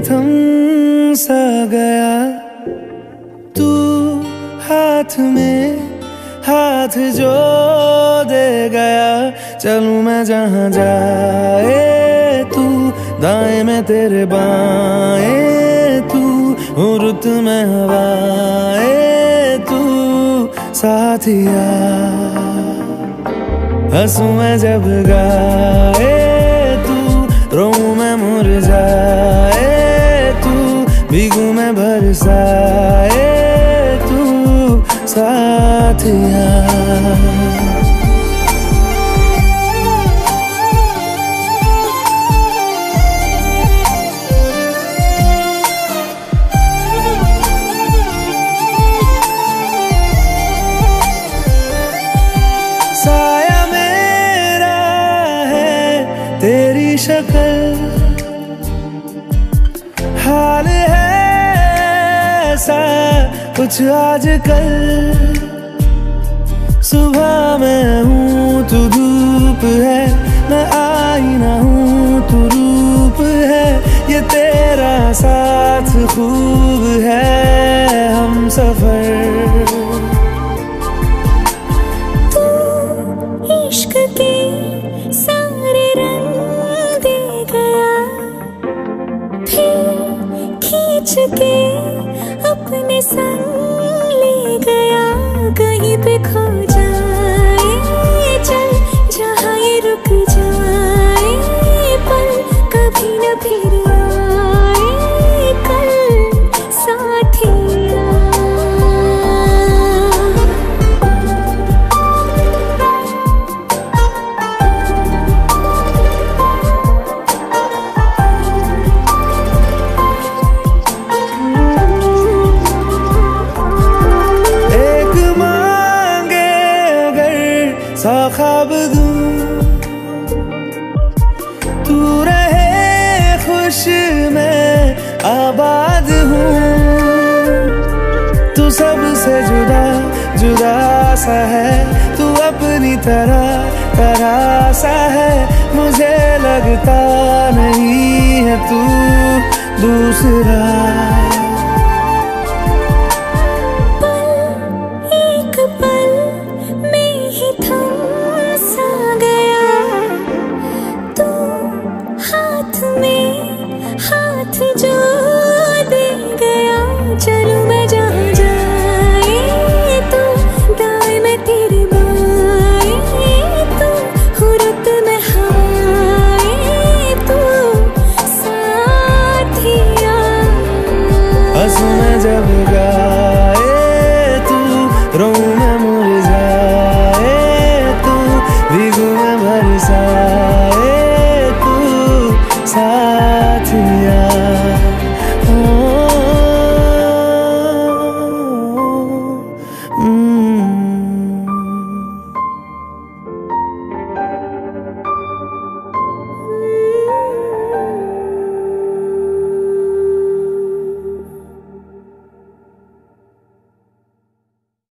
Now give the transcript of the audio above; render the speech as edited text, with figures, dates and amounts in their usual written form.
थम सा गया, तू हाथ में हाथ जो दे गया। चलूं मैं जहां जाए तू, दाएं में तेरे बाएं तू, रुत में हवाएं तू साथिया। हंसूं मैं जब गाए तू, रोऊं मैं मुरझाए तू, भीगूं मैं बरसाए तू साथिया। साया मेरा है तेरी शक्ल, हाल है ऐसा कुछ आजकल। सुबह मैं हूँ तू धूप है, मैं आईना हूँ तू रूप है। ये तेरा साथ खूब है हम सफर। इश्क के सारे रंग दे गया, फिर खींच के अपने संग ले गया। कहीं पे खो जाए चल, जहाँ ये रुक जाए पल, कभी न फिर आए कल साथिया। सा ख्वाब दूं तू रहे खुश, मैं आबाद हूँ। तू सबसे जुदा जुदा सा है, तू अपनी तरह सा है। मुझे लगता नहीं है तू दूसरा।